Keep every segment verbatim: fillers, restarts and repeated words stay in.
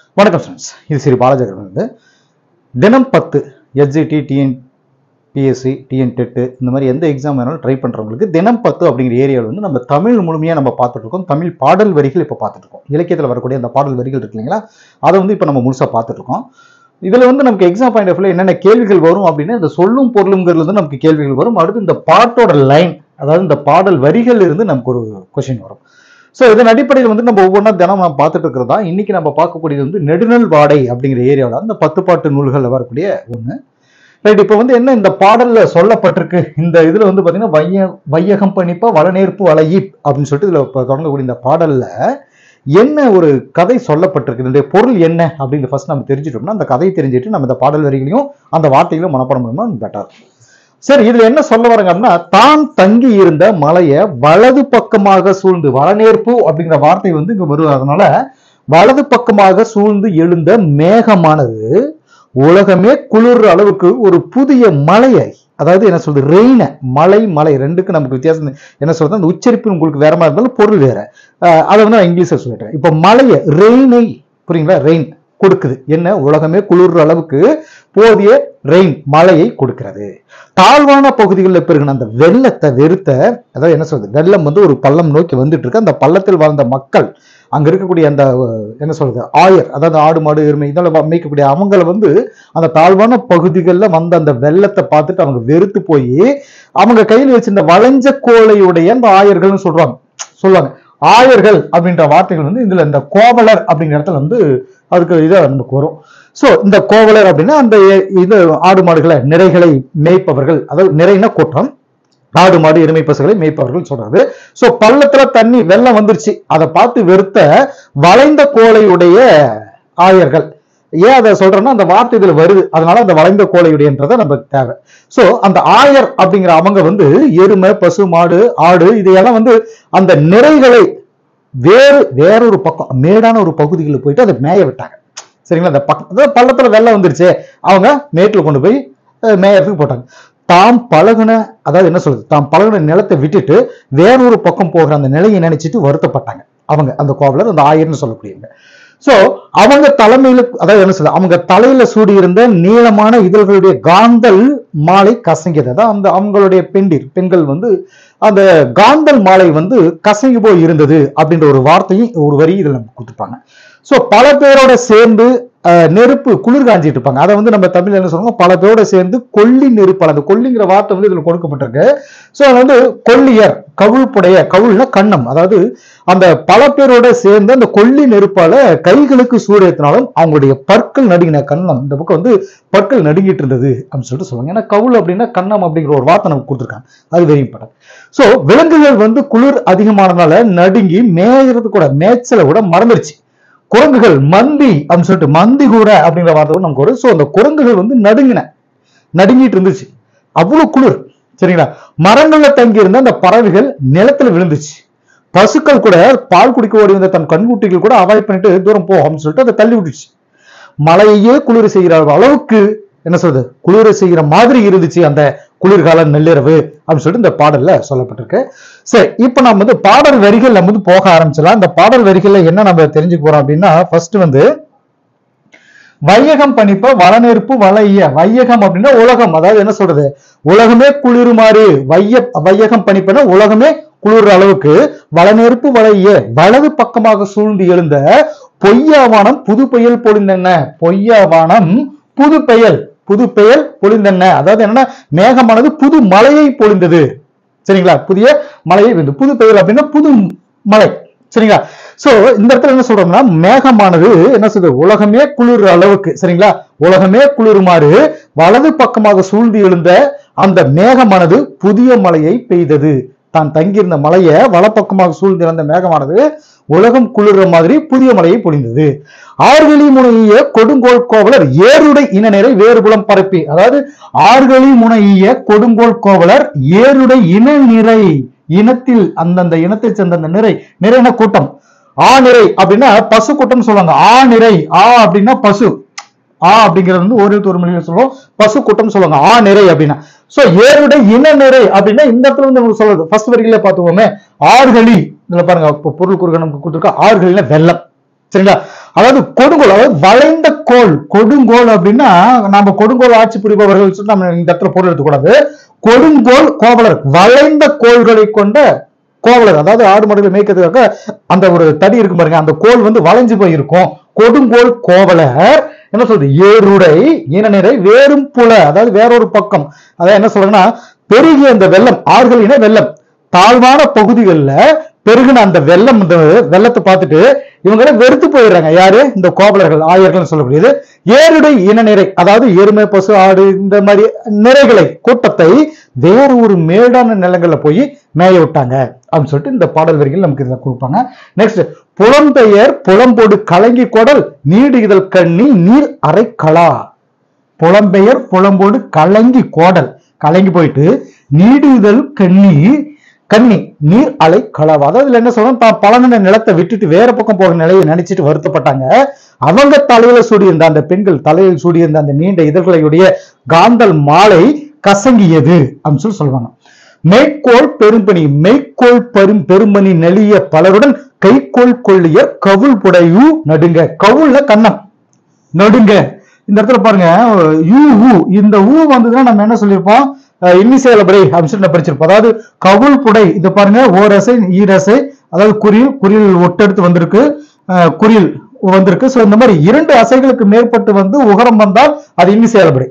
வணக்கம் ஃப்ரெண்ட்ஸ், இது ஸ்ரீ பாலாஜி வந்து தினம் பத்து SGT TN PSC TN TET இந்த மாதிரி எந்த எக்ஸாம் வேணாலும் ட்ரை பண்ணுறவங்களுக்கு தினம் பத்து அப்படிங்கிற ஏரியாவில் வந்து நம்ம தமிழ் முழுமையாக நம்ம பார்த்துட்டு இருக்கோம். தமிழ் பாடல் வரிகள் இப்போ பார்த்துட்டு இருக்கோம். இலக்கியத்தில் வரக்கூடிய அந்த பாடல் வரிகள் இருக்கு இல்லைங்களா, அதை வந்து இப்போ நம்ம முழுசாக பார்த்துட்டு இருக்கோம். இதில் வந்து நமக்கு எக்ஸாம் பாயிண்ட் ஆஃப் வியூல என்னென்ன கேள்விகள் வரும் அப்படின்னா, இந்த சொல்லும் பொருளுங்கிறது வந்து நமக்கு கேள்விகள் வரும். அடுத்து இந்த பாட்டோட லைன், அதாவது இந்த பாடல் வரிகள் இருந்து நமக்கு ஒரு கொஸ்டின் வரும். ஸோ இதன் அடிப்படையில் வந்து நம்ம ஒவ்வொன்றா தினம் நம்ம பார்த்துட்டு இருக்கிறதா இன்னைக்கு நம்ம பார்க்கக்கூடியது வந்து நெடுநல் வாடை அப்படிங்கிற ஏரியாவில் அந்த பத்து பாட்டு நூல்களில் வரக்கூடிய ஒன்று. ரைட், இப்போ வந்து என்ன இந்த பாடல்ல சொல்லப்பட்டிருக்கு, இந்த இதுல வந்து பாத்தீங்கன்னா வைய வையகம் பணிப்பா வளநேர்ப்பு வளையி அப்படின்னு சொல்லிட்டு இதுல தொடங்கக்கூடிய இந்த பாடல்ல என்ன ஒரு கதை சொல்லப்பட்டிருக்கு, இதனுடைய பொருள் என்ன அப்படின்னு ஃபர்ஸ்ட் நம்ம தெரிஞ்சுட்டோம்னா அந்த கதையை தெரிஞ்சுட்டு நம்ம இந்த பாடல் வரிகளையும் அந்த வார்த்தைகளையும் மனப்பாடம் பண்ணோம்னா பெட்டர். சரி, இதுல என்ன சொல்ல வராங்க அப்படின்னா, தான் தங்கி இருந்த மலையை வலது பக்கமாக சூழ்ந்து, வளநேர்ப்பு அப்படிங்கிற வார்த்தை வந்து இங்க வருது. அதனால வலது பக்கமாக சூழ்ந்து எழுந்த மேகமானது உலகமே குளிர் அளவுக்கு ஒரு புதிய மலையை, அதாவது என்ன சொல்றது, ரெயின, மலை மலை ரெண்டுக்கு நமக்கு வித்தியாசம் என்ன சொல்றது, அந்த உச்சரிப்பு உங்களுக்கு வேற மாதிரி இருந்தாலும் பொருள் வேற. அதை வந்து நான் இங்கிலீஷ்ல சொல்லிட்டேன். இப்ப மலையை ரெயினை, புரியுங்களா, ரெயின் கொடுக்குது. என்ன, உலகமே குளிர் அளவுக்கு போதிய ரெயின் மழையை கொடுக்கிறது. தாழ்வான பகுதிகளில் பெருகின அந்த வெள்ளத்தை வெறுத்த, அதாவது என்ன சொல்றது, வெள்ளம் வந்து ஒரு பள்ளம் நோக்கி வந்துட்டு இருக்கு. அந்த பள்ளத்தில் வாழ்ந்த மக்கள், அங்க இருக்கக்கூடிய அந்த என்ன சொல்றது ஆயர், அதாவது ஆடு மாடு எருமை இதெல்லாம் மேய்க்கக்கூடிய அவங்களை வந்து அந்த தாழ்வான பகுதிகளில் வந்த அந்த வெள்ளத்தை பார்த்துட்டு அவங்க வெறுத்து போய் அவங்க கையில் வச்சிருந்த வளைஞ்ச கோலையுடைய அந்த ஆயர்கள்னு சொல்றாங்க சொல்லுவாங்க ஆயர்கள் அப்படின்ற வார்த்தைகள் வந்து இதுல இந்த கோவலர் அப்படிங்கிற இடத்துல வந்து அதுக்கு இதை நமக்கு வரும். சோ இந்த கோவலர் அப்படின்னா அந்த இது ஆடு மாடுகளை நிறைகளை மேய்ப்பவர்கள், அதாவது நிறைனா கூட்டம், ஆடு மாடு எருமை பசுகளை மேய்ப்பவர்கள் சொல்றாரு. சோ பள்ளத்துல தண்ணி வெள்ளம் வந்துருச்சு, அதை பார்த்து வெறுத்த வளைந்த கோலையுடைய ஆயர்கள். ஏன் அதை சொல்றேன்னா அந்த வார்த்தை இதுல வருது, அதனால அந்த வளைந்த கோலையுடையன்றதை நமக்கு தேவை. சோ அந்த ஆயர் அப்படிங்கிற அவங்க வந்து எருமை பசு மாடு ஆடு இதையெல்லாம் வந்து அந்த நிறைகளை வேறு வேறொரு பக்கம் மேடான ஒரு பகுதிகளில் போயிட்டு அதை மேய விட்டாங்க. சரிங்களா, அந்த பக்கம் பள்ளத்துல வெள்ளம் வந்துருச்சு, அவங்க மேட்டில் கொண்டு போய் மேயறதுக்கு போட்டாங்க. தாம் பழகுன, அதாவது என்ன சொல்றது, தாம் பழகுன நிலத்தை விட்டுட்டு வேறொரு பக்கம் போகிற அந்த நிலையை நினைச்சிட்டு வருத்தப்பட்டாங்க அவங்க, அந்த கோவலர், அந்த ஆயர்னு சொல்லக்கூடியவங்க. சோ அவங்க தலைமையில, அதாவது என்ன சொல்றது, அவங்க தலையில சூடி இருந்த நீளமான இதழ்களுடைய காந்தல் மாலை கசங்கியது. அதான் அந்த அவங்களுடைய பெண்டிர் பெண்கள் வந்து அந்த காந்தல் மாலை வந்து கசங்கி போய் இருந்தது அப்படின்ற ஒரு வார்த்தையும் ஒரு வரி இதுல நம்ம கொடுத்துருப்பாங்க. சோ பல பேரோட சேர்ந்து நெருப்பு குளிர் காஞ்சிட்டு இருப்பாங்க. அதை வந்து நம்ம தமிழ்ல என்ன சொல்றோம், பல பேரோட சேர்ந்து கொல்லி நெருப்பால், அந்த கொல்லிங்கிற வார்த்தை வந்து இதுல கொடுக்கப்பட்டிருக்கு. சோ அது வந்து கொல்லியர், கவுள்புடைய, கவுள்னா கண்ணம், அதாவது அந்த பல பேரோட சேர்ந்து அந்த கொல்லி நெருப்பால கைகளுக்கு சூரியத்தினாலும் அவங்களுடைய பற்கள் நடுங்கின கண்ணம், இந்த பக்கம் வந்து பற்கள் நடுங்கிட்டு இருந்தது அப்படின்னு சொல்லிட்டு சொல்லுவாங்க. ஏன்னா கவுள் அப்படின்னா கண்ணம் அப்படிங்கிற ஒரு வார்த்தை நமக்கு கொடுத்துருக்காங்க, அது வெரி இம்பார்ட்டன்ட். சோ விலங்குகள் வந்து குளிர் அதிகமானதுனால நடுங்கி மேயறது கூட, மேய்ச்சலை கூட மறந்துருச்சு. குரங்குகள் மந்தி அப்படின்னு சொல்லிட்டு, மந்தி கூட அப்படிங்கிற வார்த்தை கூட நமக்கு வரும். ஸோ அந்த குரங்குகள் வந்து நடுங்கின நடுங்கிட்டு இருந்துச்சு, அவ்வளவு குளிர். சரிங்களா, மரங்கள்ல தங்கி இருந்த அந்த பறவைகள் நிலத்துல விழுந்துச்சு. பசுக்கள் கூட பால் குடிக்க ஓடி வந்த தன் கண்குட்டிகள் கூட அவாய்ட் பண்ணிட்டு தூரம் போ அப்படின்னு சொல்லிட்டு அதை தள்ளி விட்டுச்சு. மழையே குளிர் செய்கிற அளவுக்கு என்ன சொல்றது, குளிர செய்கிற மாதிரி இருந்துச்சு அந்த குளிர்கால நள்ளிரவு அப்படின்னு சொல்லிட்டு இந்த பாடல்ல சொல்லப்பட்டிருக்கு. சரி, இப்ப நம்ம வந்து பாடல் வரிகள் நம்ம வந்து போக ஆரம்பிச்சலாம். இந்த பாடல் வரிகள்ல என்ன நம்ம தெரிஞ்சுக்க போறோம் அப்படின்னா, ஃபர்ஸ்ட் வந்து வையகம் பணிப்ப வளநேர்ப்பு வளைய, வையகம் அப்படின்னா உலகம், அதாவது என்ன சொல்றது, உலகமே குளிருமாறு, வைய வையகம் பணிப்பன உலகமே குளிர் அளவுக்கு, வளநேர்ப்பு வளைய வலது பக்கமாக சூழ்ந்து எழுந்த பொய்யாவானம் புது பெயல் பொழிந்தன, பொய்யாவானம் புது பெயல் புது பெயல் பொழிந்தன, அதாவது என்னன்னா மேகமானது புது மலையை பொழிந்தது. சரிங்களா, புதிய மலையை வந்து புது பெயல் அப்படின்னா புது மலை. சரிங்களா, சோ இந்த இடத்துல என்ன சொல்றோம்னா, மேகமானது என்ன சொல்றது, உலகமே குளிர் அளவுக்கு, சரிங்களா, உலகமே குளிருமாறு வலது பக்கமாக சூழ்ந்து எழுந்த அந்த மேகமானது புதிய மலையை பெய்தது. தான் தங்கியிருந்த மலையை வலப்பக்கமாக சூழ்ந்து எழுந்த மேகமானது உலகம் குளிர்ற மாதிரி புதிய மலையை பொழிந்தது. ஆர்கழி முனைய கொடுங்கோல் கோவலர் ஏருடை இன நிறை வேறுபுலம் பரப்பி, அதாவது ஆர்கழி முனைய கொடுங்கோல் கோவலர் ஏருடை இன நிறை, இனத்தில் அந்தந்த இனத்தை சேர்ந்த அந்த நிறை, நிறைன கூட்டம், ஆ நிறை அப்படின்னா பசு கூட்டம் சொல்லுவாங்க. ஆ நிறை, ஆ அப்படின்னா பசு, ஆ அப்படிங்கிறது வந்து ஒரு ஒரு மொழியில சொல்லுவோம், பசு கூட்டம் சொல்லுவாங்க ஆ நிறை அப்படின்னா. சோ ஏருடை இன நிறை அப்படின்னா இந்த இடத்துல வந்து சொல்றது ஃபர்ஸ்ட் வரிகளே பார்த்துக்கோமே, ஆர்கழி, இதுல பாருங்க பொருள் குறுக்க நமக்கு கொடுத்துருக்க, ஆறுகளில் வெள்ளம். சரிங்களா, அதாவது கொடுங்கோல், அதாவது வளைந்த கோல். கொடுங்கோல் அப்படின்னா நம்ம கொடுங்கோல் ஆட்சி புரிபவர்கள் சொல்லி நம்ம இந்த இடத்துல பொருள் எடுத்துக்கூடாது. கொடுங்கோல் கோவலர், வளைந்த கோள்களை கொண்ட கோவலர். அதாவது ஆடு மாடுகளை மேய்க்கிறதுக்காக அந்த ஒரு தடி இருக்கு பாருங்க, அந்த கோல் வந்து வளைஞ்சு போய் இருக்கும். கொடுங்கோல் கோவலர் என்ன சொல்றது, ஏருடை இனநிறை வேறும் புல, அதாவது வேறொரு பக்கம். அதாவது என்ன சொல்றாங்கன்னா, பெருகிய அந்த வெள்ளம், ஆறுகள் இன வெள்ளம், தாழ்வான பகுதிகளில் பெருகின அந்த வெள்ளம், இந்த வெள்ளத்தை பார்த்துட்டு இவங்க வெறுத்து போயிடுறாங்க. யாரு, இந்த கோவலர்கள், ஆயர்கள் சொல்லக்கூடியது. ஏருடை இன நிறை, அதாவது எருமை பசு ஆடு இந்த மாதிரி நிறைகளை கூட்டத்தை வேற ஒரு மேடான நிலங்கள்ல போய் மேய விட்டாங்க அப்படின்னு சொல்லிட்டு இந்த பாடல் வரிகள் நமக்கு இதில் கொடுப்பாங்க. நெக்ஸ்ட், புலம்பெயர் புலம்போடு கலங்கி கொடல் நீடு இதழ் கண்ணி நீர் அரை களா. புலம்பெயர் புலம்போடு கலங்கி கோடல், கலங்கி போயிட்டு நீடு இதழ் கண்ணி கண்ணி நீர் அலை களவா. அதாவது என்ன சொல்றோம், பழங்கின நிலத்தை விட்டுட்டு வேற பக்கம் போகிற நிலையை நினைச்சிட்டு வருத்தப்பட்டாங்க. அவங்க தலையில சூடியிருந்த அந்த பெண்கள் தலையில் சூடியிருந்த அந்த நீண்ட இதழ்களையுடைய காந்தல் மாலை கசங்கியது அப்படின்னு சொல்லி சொல்லுவாங்க. மெய்க்கோள் பெரும்பணி, மெய்க்கோள் பெரும் பெரும்பணி நெளிய பலருடன் கைக்கோள் கொள்ளிய கவுள் புடையூ நடுங்க. கவுள்ல கண்ணம், நடுங்க. இந்த இடத்துல பாருங்க யூ ஊ, இந்த ஊ வந்ததுன்னா நம்ம என்ன சொல்லியிருப்போம், இன்னிசேலபரை அப்படின்னு சொல்லி படிச்சிருப்போம். அதாவது கவுள் புடை, இது பாருங்க ஓரசை ஈரசை, அதாவது குறில் குறில் ஒட்டெடுத்து வந்திருக்கு, குறில் வந்திருக்கு. ஸோ இந்த மாதிரி இரண்டு அசைகளுக்கு மேற்பட்டு வந்து உகரம் வந்தால் அது இன்னிசேலபரை.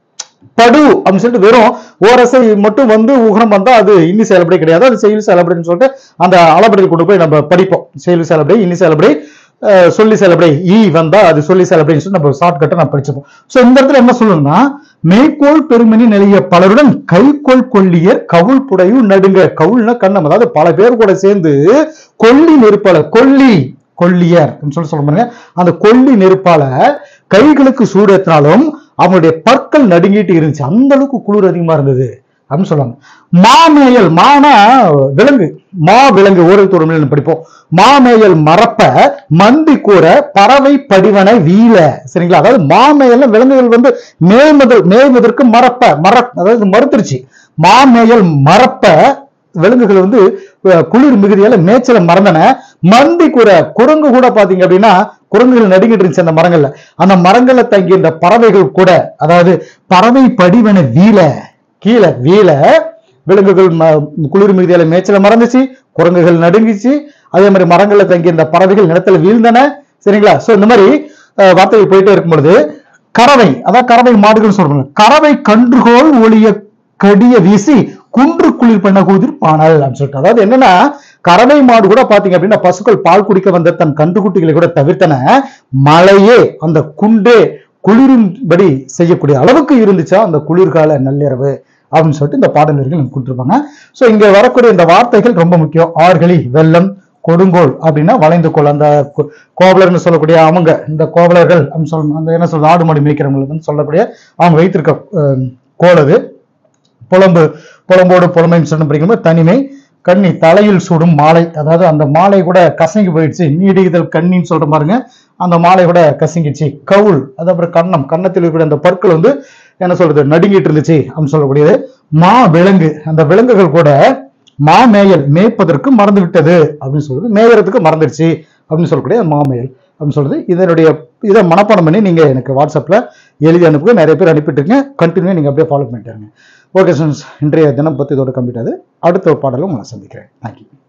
படு அப்படின்னு சொல்லிட்டு வெறும் ஓரசை மட்டும் வந்து உகரம் வந்தா அது இன்னி செயல்படை கிடையாது, அது செயல் செயல்படைன்னு சொல்லிட்டு அந்த அளபடியில் கொண்டு போய் நம்ம படிப்போம். செயல் செயல்படை, இன்னி செயல்படை, சொல்லி செயல்படை, ஈ வந்தா அது சொல்லி செயல்படைன்னு சொல்லி நம்ம ஷார்ட்கட்டை நம்ம படிச்சிருப்போம். ஸோ இந்த இடத்துல என்ன சொல்லணும்னா, மெய்க்கோள் பெருமணி நிலைய பலருடன் கைக்கோள் கொள்ளியர் கவுள் புடையும் நடுங்க. கவுள்னா கண்ணம், அதாவது பல பேர் கூட சேர்ந்து கொல்லி நெருப்பால, கொல்லி கொல்லியர் சொல்லி சொல்ல பாருங்க, அந்த கொல்லி நெருப்பால கைகளுக்கு சூடு ஏற்றினாலும் அவங்களுடைய பற்கள் நடுங்கிட்டு இருந்துச்சு, அந்த அளவுக்கு குளிர் அதிகமா இருந்தது அப்படின்னு சொல்லுவாங்க. மாமேயல், மானா விலங்கு, மா விலங்கு ஓரல் தோறும் படிப்போம். மாமேயல் மறப்ப மந்தி கூற பறவை படிவன வீல. சரிங்களா, அதாவது மாமேயல் விலங்குகள் வந்து மேய்மதல் மேய்வதற்கு மறப்ப மற அதாவது மறுத்துருச்சு. மாமேயல் மறப்ப விலங்குகள் வந்து குளிர் மிகுதியால மேய்ச்சல மறந்தன. மந்தி கூற, குரங்கு கூட பாத்தீங்க அப்படின்னா குரங்குகள் நடுங்கிட்டு இருந்துச்சு அந்த மரங்கள்ல. அந்த மரங்கள்ல தங்கிய இந்த பறவைகள் கூட, அதாவது பறவை படிவன வீல, கீழே வீல, விலங்குகள் குளிர் மிகுதியால மேய்ச்சல மறந்துச்சு, குரங்குகள் நடுங்கிச்சு, அதே மாதிரி மரங்கள்ல தங்கிய இந்த பறவைகள் நிலத்துல வீழ்ந்தன. சரிங்களா, சோ இந்த மாதிரி வார்த்தைகள் போயிட்டே இருக்கும் பொழுது கறவை, அதாவது கறவை மாடுகள் சொல்றாங்க. கறவை கன்றுகோள் ஒளிய கடிய வீசி குன்று குளிர் பண்ண கூதிர் பானல் அப்படின்னு சொல்லிட்டு, அதாவது என்னன்னா கறவை மாடு கூட பாத்தீங்க அப்படின்னா பசுக்கள் பால் குடிக்க வந்த தன் கன்றுக்குட்டிகளை கூட தவிர்த்தன. மழையே அந்த குண்டே குளிரும்படி செய்யக்கூடிய அளவுக்கு இருந்துச்சா அந்த குளிர்கால நள்ளிரவு அப்படின்னு சொல்லிட்டு இந்த பாடல்கள் நமக்கு கொடுத்துருப்பாங்க. ஸோ இங்க வரக்கூடிய இந்த வார்த்தைகள் ரொம்ப முக்கியம். ஆர்கலி, வெள்ளம், கொடுங்கோல் அப்படின்னா வளைந்து கோல், அந்த கோவலர்னு சொல்லக்கூடிய அவங்க, இந்த கோவலர்கள் அப்படின்னு சொல்லணும், அந்த என்ன சொல்றது ஆடு மாடு மேய்க்கிறவங்களுக்கு சொல்லக்கூடிய அவங்க வைத்திருக்க கோல் அது. புலம்பு, புலம்போடு புலமைன்னு சொல்லி படிக்கும்போது தனிமை. கண்ணி, தலையில் சூடும் மாலை, அதாவது அந்த மாலை கூட கசங்கி போயிடுச்சு. நீடிதல் கண்ணின்னு சொல்ற பாருங்க, அந்த மாலை கூட கசங்கிச்சு. கவுள், அது அப்புறம் கண்ணம், கன்னத்தில் இருக்கக்கூடிய அந்த பற்கள் வந்து என்ன சொல்றது நடுங்கிட்டு இருந்துச்சு அப்படின்னு சொல்லக்கூடியது. மா விலங்கு, அந்த விலங்குகள் கூட மாமேயல் மேய்ப்பதற்கு மறந்து விட்டது அப்படின்னு சொல்றது, மேயறதுக்கு மறந்துடுச்சு அப்படின்னு சொல்லக்கூடிய மாமேயல் அப்படின்னு சொல்றது. இதனுடைய இதை மனப்பாடம் பண்ணி நீங்க எனக்கு வாட்ஸ்அப்ல எழுதி அனுப்புங்க. நிறைய பேர் அனுப்பிட்டு இருக்கீங்க, கண்டினியூ நீங்க அப்படியே ஃபாலோ பண்ணிட்டு இருங்க. ஓகே ஸ்டூடெண்ட்ஸ், இன்றைய தினம் பத்தி இதோட கம்ப்ளீட் ஆகுது. அடுத்த பாடலும் உங்களை சந்திக்கிறேன். தேங்க்யூ.